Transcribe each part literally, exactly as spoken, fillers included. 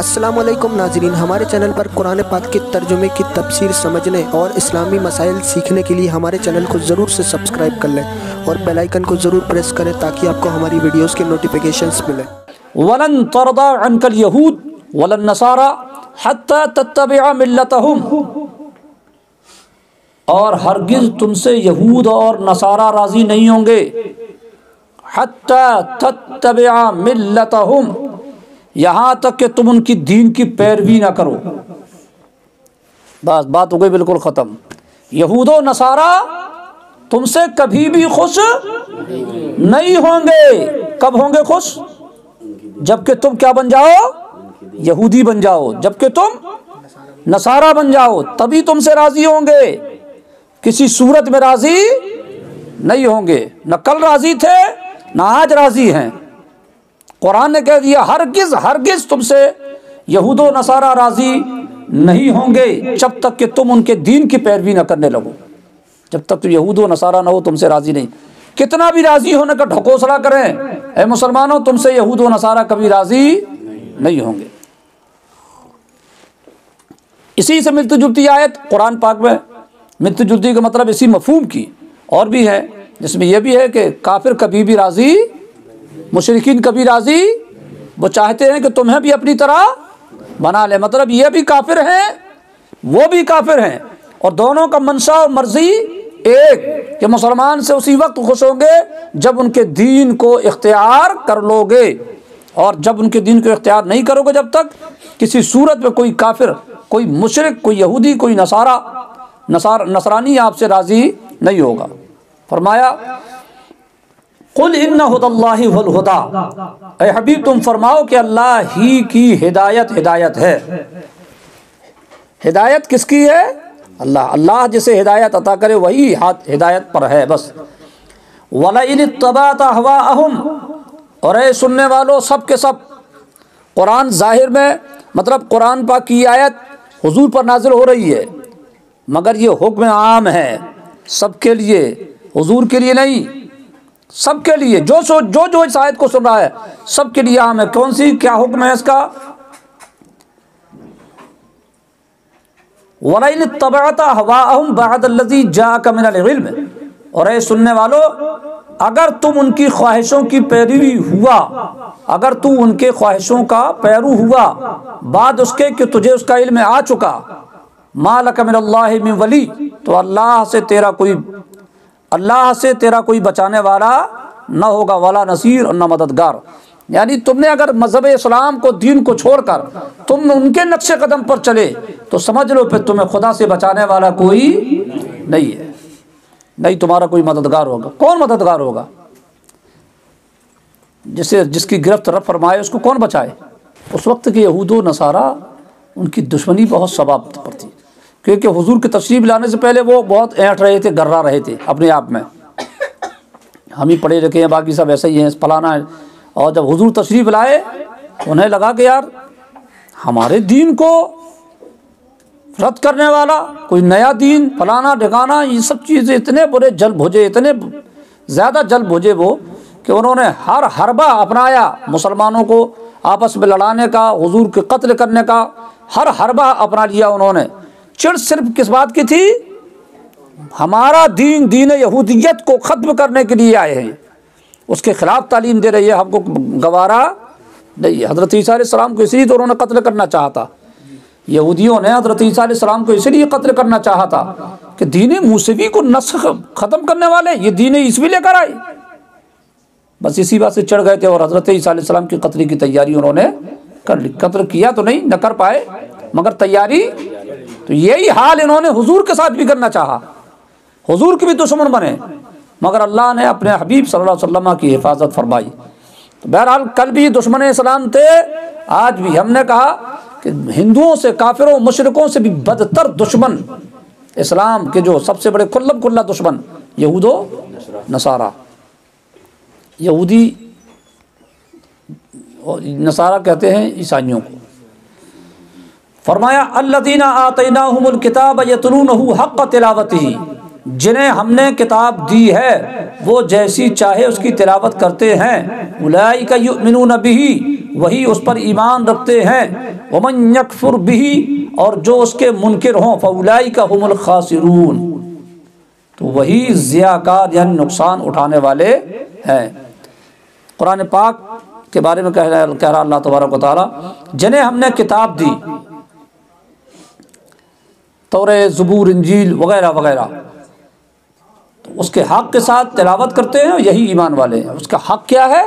السلام علیکم ناظرین، ہمارے چینل پر قرآن پاک کے ترجمے کی تفسیر سمجھنے اور اسلامی مسائل سیکھنے کے لیے ہمارے چینل کو ضرور سے سبسکرائب کر لیں اور بیل آئیکن کو ضرور پریس کریں تاکہ آپ کو ہماری ویڈیوز کے نوٹیفیکیشنز ملیں۔ وَلَن تَرْضَىٰ عَنْكَ الْيَهُودُ وَلَا النَّصَارَىٰ حَتَّىٰ تَتَّبِعَ مِلَّتَهُمْ، اور ہرگز تم سے یہود اور نصارہ راضی نہیں ہوں گے، حَتَّىٰ تَتَّبِعَ مِلَّتَهُمْ، یہاں تک کہ تم ان کی دین کی پیروی نہ کرو۔ بس بات ہو گئی بالکل ختم۔ یہود و نصارہ تم سے کبھی بھی خوش نہیں ہوں گے۔ کب ہوں گے خوش؟ جب کہ تم کیا بن جاؤ؟ یہودی بن جاؤ۔ جب کہ تم نصارہ بن جاؤ تبھی تم سے راضی ہوں گے، کسی صورت میں راضی نہیں ہوں گے۔ نہ کل راضی تھے نہ آج راضی ہیں۔ قرآن نے کہہ دیا ہرگز ہرگز تم سے یہود و نصارہ راضی نہیں ہوں گے جب تک کہ تم ان کے دین کی پیروی نہ کرنے لگو۔ جب تک تو یہود و نصارہ نہ ہو تم سے راضی نہیں، کتنا بھی راضی ہونے کا ڈھکوسلا کریں، اے مسلمانوں تم سے یہود و نصارہ کبھی راضی نہیں ہوں گے۔ اسی سے ملتی جلتی آیت قرآن پاک میں، ملتی جلتی کا مطلب اسی مفہوم کی اور بھی ہے، جس میں یہ بھی ہے کہ کافر کبھی بھی راضی، مشرکین کبھی راضی، وہ چاہتے ہیں کہ تمہیں بھی اپنی طرح بنا لے، مطلب یہ بھی کافر ہیں وہ بھی کافر ہیں، اور دونوں کا منشا اور مرضی ایک، کہ مسلمان سے اسی وقت خوش ہوں گے جب ان کے دین کو اختیار کر لو گے، اور جب ان کے دین کو اختیار نہیں کرو گے جب تک کسی صورت میں کوئی کافر، کوئی مشرک، کوئی یہودی، کوئی نصارہ نصار نصرانی آپ سے راضی نہیں ہوگا۔ فرمایا قل ان ھدی اللہ ھو الھدی، اے حبیب تم فرماؤ کہ اللہ ہی کی ہدایت ہدایت ہے۔ ہدایت کس کی ہے؟ اللہ اللہ جسے ہدایت عطا کرے وہی ہدایت پر ہے بس۔ وَلَئِنِ اتَّبَعْتَ أَهْوَاءَهُمْ، اور اے سننے والو سب کے سب، قرآن ظاہر میں مطلب قرآن پاک کی آیت حضور پر نازل ہو رہی ہے، مگر یہ حکم عام ہے سب کے لیے، حضور کے لیے نہیں، سب کے لیے، جو سو جو جو اس آیت کو سن رہا ہے سب کے لیے عام ہے۔ کون سی کیا حکم ہے اس کا؟ وَلَئِنِ اتَّبَعْتَ أَهْوَاءَهُمْ بَعْدَ الَّذِي جَاءَكَ مِنَ الْعِلْمِ، اور اے سننے والو اگر تم ان کی خواہشوں کی پیروی ہوا، اگر تو ان کے خواہشوں کا پیرو ہوا بعد اس کے کہ تجھے اس کا علم آ چکا، مَا لَكَ مِنَ اللَّهِ مِن وَلِيٍّ، تو اللہ سے تیرا کوئی اللہ سے تیرا کوئی بچانے والا نہ ہوگا، ولا نصیر، اور نہ مددگار۔ یعنی تم نے اگر مذہب اسلام کو، دین کو چھوڑ کر تم ان کے نقش قدم پر چلے تو سمجھ لو پھر تمہیں خدا سے بچانے والا کوئی نہیں ہے، نہیں تمہارا کوئی مددگار ہوگا۔ کون مددگار ہوگا؟ جسے جس کی گرفت رب فرمائے اس کو کون بچائے؟ اس وقت کے یہود و نصارہ ان کی دشمنی بہت سبب پر تھی، کیونکہ حضور کی تشریف لانے سے پہلے وہ بہت اینٹ رہے تھے، گرا رہے تھے اپنے آپ میں، ہم ہی پڑھے لکھے ہیں باقی سب ایسے ہی ہیں فلانا ہے، اور جب حضور تشریف لائے انہیں لگا کہ یار ہمارے دین کو رد کرنے والا کوئی نیا دین فلانا ڈھکانا، یہ سب چیزیں اتنے برے جل بھجے، اتنے زیادہ جل بھجے وہ کہ انہوں نے ہر حربہ اپنایا مسلمانوں کو آپس میں لڑانے کا، حضور کے قتل کرنے کا ہر حربہ اپنا لیا انہوں نے۔ چڑ صرف کس بات کی تھی؟ ہمارا دین دین یہودیت کو ختم کرنے کے لیے آئے ہیں، اس کے خلاف تعلیم دے رہی ہے، ہم کو گوارا نہیں۔ حضرت عیسیٰ علیہ السلام کو اسی لیے تو انہوں نے قتل کرنا چاہا تھا، یہودیوں نے حضرت عیسیٰ علیہ السلام کو اسی لیے قتل کرنا چاہا تھا کہ دین موسوی کو نسخ ختم کرنے والے یہ دین عیسوی لے کر آئے، بس اسی بات سے چڑھ گئے تھے، اور حضرت عیسیٰ علیہ السلام کی قتل کی تیاری انہوں نے کر لی۔ قتل کیا تو نہیں، نہ کر پائے، مگر تیاری۔ تو یہی حال انہوں نے حضور کے ساتھ بھی کرنا چاہا، حضور کے بھی دشمن بنے، مگر اللہ نے اپنے حبیب صلی اللہ علیہ وسلم کی حفاظت فرمائی۔ تو بہرحال کل بھی دشمن اسلام تھے، آج بھی۔ ہم نے کہا کہ ہندوؤں سے، کافروں، مشرکوں سے بھی بدتر دشمن اسلام کے جو سب سے بڑے کھلم کھلا دشمن یہود و نصارہ، یہودی نصارہ کہتے ہیں عیسائیوں کو۔ فرمایا الذین آتیناہم الکتاب یتلونہ حق تلاوتہ، جنہیں ہم نے کتاب دی ہے وہ جیسی چاہے اس کی تلاوت کرتے ہیں، اولئک یؤمنون بہ، وہی اس پر ایمان رکھتے ہیں، ومن یکفر بہ اور جو اس کے منکر ہوں، فاولئک هم الخاسرون تو وہی ضیاء کار یعنی نقصان اٹھانے والے ہیں۔ قرآن پاک کے بارے میں کہہ رہا کہہ رہا اللہ تبارک و تعالیٰ، جنہیں ہم نے کتاب دی، تورات، زبور، انجیل وغیرہ وغیرہ، تو اس کے حق کے ساتھ تلاوت کرتے ہیں، یہی ایمان والے ہیں۔ اس کا حق کیا ہے؟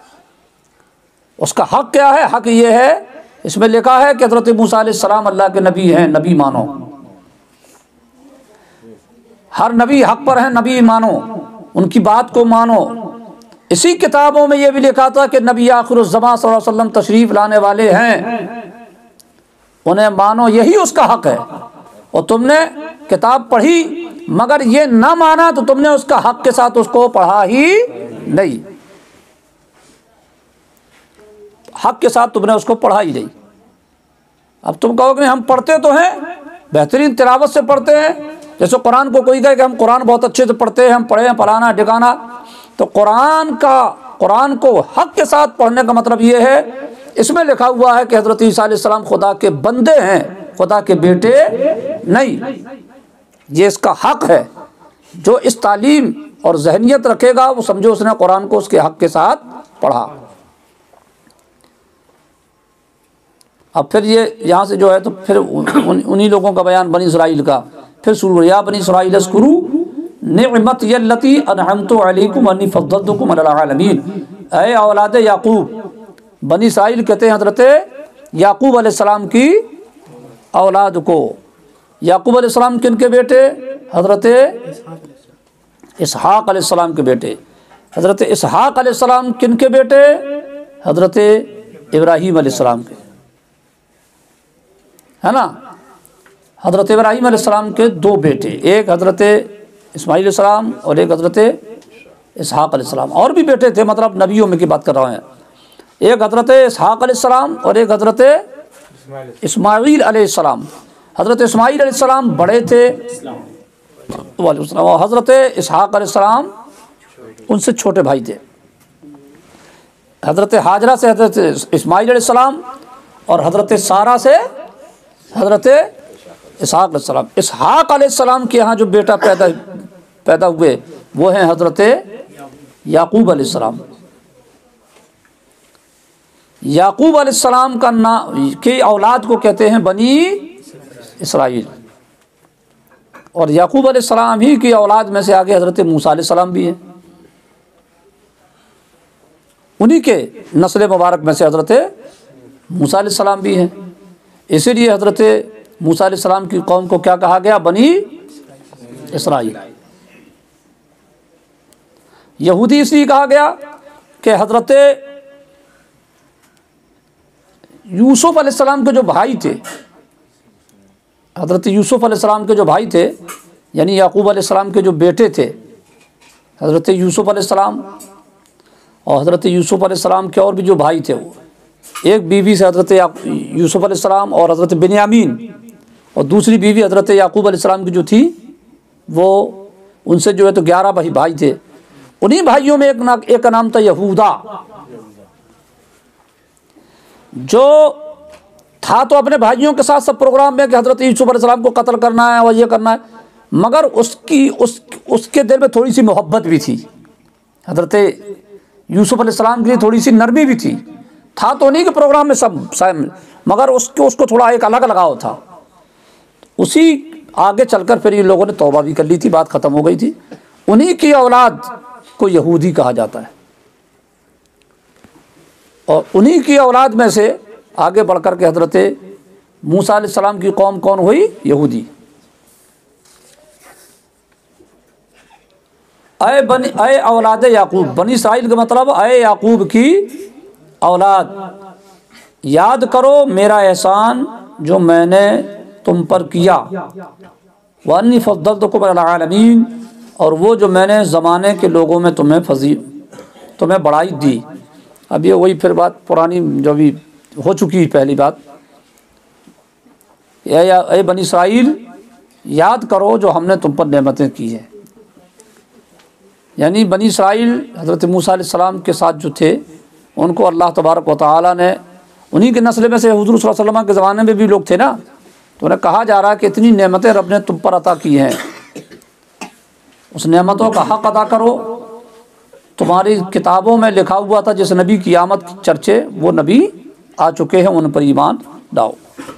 اس کا حق کیا ہے؟ حق یہ ہے، اس میں لکھا ہے کہ حضرت موسیٰ علیہ السلام اللہ کے نبی ہیں، نبی مانو، ہر نبی حق پر ہیں، نبی مانو، ان کی بات کو مانو۔ اسی کتابوں میں یہ بھی لکھا تھا کہ نبی آخر الزمان صلی اللہ علیہ وسلم تشریف لانے والے ہیں، انہیں مانو، یہی اس کا حق ہے۔ اور تم نے کتاب پڑھی مگر یہ نہ مانا تو تم نے اس کا حق کے ساتھ اس کو پڑھا ہی نہیں، حق کے ساتھ تم نے اس کو پڑھا ہی نہیں۔ اب تم کہو کہ ہم پڑھتے تو ہیں، بہترین تلاوت سے پڑھتے ہیں، جیسے قرآن کو کوئی کہے کہ ہم قرآن بہت اچھے سے پڑھتے ہیں، ہم پڑھے ہیں پڑھانا ٹھکانا، تو قرآن کا قرآن کو حق کے ساتھ پڑھنے کا مطلب یہ ہے، اس میں لکھا ہوا ہے کہ حضرت عیسیٰ علیہ السلام خدا کے بندے ہیں، خدا کے بیٹے نہیں، یہ اس کا حق ہے۔ جو اس تعلیم اور ذہنیت رکھے گا وہ سمجھو اس نے قرآن کو اس کے حق کے ساتھ پڑھا۔ اب پھر یہ یہاں سے جو ہے تو پھر انہی لوگوں کا بیان بنی اسرائیل کا، پھر شروع، یا بنی اسرائیل اذکروا نعمتی التی انعمت علیکم انی فضلتکم علی العالمین، اے اولاد یعقوب، بنی اسرائیل کہتے ہیں حضرت یعقوب علیہ السلام کی اولاد کو۔ یعقوب علیہ السلام کن کے بیٹے؟ حضرت اسحاق علیہ السلام کے بیٹے۔ حضرت اسحاق علیہ السلام کن کے بیٹے؟ حضرت ابراہیم علیہ السلام کے، ہے نا؟ حضرت ابراہیم علیہ السلام کے دو بیٹے، ایک حضرت اسماعیل علیہ السلام اور ایک حضرت اسحاق علیہ السلام، اور بھی بیٹے تھے، مطلب نبیوں میں کی بات کر رہا ہیں، ایک حضرت اسحاق علیہ السلام اور ایک حضرت اسماعیل علیہ السلام۔ حضرت اسماعیل علیہ السلام بڑے تھے، وعلیکم السلام، اور حضرت اسحاق علیہ السلام ان سے چھوٹے بھائی تھے۔ حضرت ہاجرہ سے حضرت اسماعیل علیہ السلام اور حضرت سارہ سے حضرت اسحاق علیہ السلام۔ اسحاق علیہ السلام کے ہاں جو بیٹا پیدا پیدا ہوئے وہ ہیں حضرت یعقوب علیہ السلام۔ یعقوب علیہ السلام کا نام کی اولاد کو کہتے ہیں بنی اسرائیل، اور یعقوب علیہ السلام ہی کی اولاد میں سے آگے حضرت موسیٰ علیہ السلام بھی ہیں، انہی کے نسل مبارک میں سے حضرت موسیٰ علیہ السلام بھی ہیں۔ اسی لیے حضرت موسیٰ علیہ السلام کی قوم کو کیا کہا گیا؟ بنی اسرائیل۔ یہودی اس لیے کہا گیا کہ حضرت یوسف علیہ السلام کے جو بھائی تھے، حضرت یوسف علیہ السلام کے جو بھائی تھے، یعنی یعقوب علیہ السلام کے جو بیٹے تھے، حضرت یوسف علیہ السلام اور حضرت یوسف علیہ السلام کے اور بھی جو بھائی تھے، وہ ایک بیوی سے حضرت یوسف علیہ السلام اور حضرت بنیامین، اور دوسری بیوی حضرت یعقوب علیہ السلام کی جو تھی وہ ان سے جو ہے تو گیارہ بھائی بھائی تھے۔ انہی بھائیوں میں ایک ایک کا نام تھا یہودا، جو تھا تو اپنے بھائیوں کے ساتھ سب پروگرام میں کہ حضرت یوسف علیہ السلام کو قتل کرنا ہے اور یہ کرنا ہے، مگر اس کی اس اس کے دل میں تھوڑی سی محبت بھی تھی، حضرت یوسف علیہ السلام کے لیے تھوڑی سی نرمی بھی تھی، تھا تو نہیں کہ پروگرام میں سب مگر اس کو اس کو تھوڑا ایک الگ لگاؤ تھا۔ اسی آگے چل کر پھر یہ لوگوں نے توبہ بھی کر لی تھی، بات ختم ہو گئی تھی۔ انہی کی اولاد کو یہودی کہا جاتا ہے، اور انہی کی اولاد میں سے آگے بڑھ کر کے حضرت موسیٰ علیہ السلام کی قوم کون ہوئی؟ یہودی۔ اے بنی اے اولاد یعقوب، بنی اسرائیل کا مطلب اے یعقوب کی اولاد، یاد کرو میرا احسان جو میں نے تم پر کیا، وَأَنِّي فَضَّلْتُكُمْ عَلَى الْعَالَمِينَ، اور وہ جو میں نے زمانے کے لوگوں میں تمہیں فضیل تمہیں بڑائی دی۔ اب یہ وہی پھر بات پرانی جو بھی ہو چکی پہلی بات، اے اے بنی اسرائیل یاد کرو جو ہم نے تم پر نعمتیں کی ہیں، یعنی بنی اسرائیل حضرت موسیٰ علیہ السلام کے ساتھ جو تھے ان کو اللہ تبارک و تعالیٰ نے انہی کے نسل میں سے حضور صلی اللہ علیہ وسلم کے زمانے میں بھی لوگ تھے نا، تو انہیں کہا جا رہا ہے کہ اتنی نعمتیں رب نے تم پر عطا کی ہیں، اس نعمتوں کا حق ادا کرو۔ تمہاری کتابوں میں لکھا ہوا تھا جس نبی کی آمد چرچے، وہ نبی آ چکے ہیں، ان پر ایمان لاؤ۔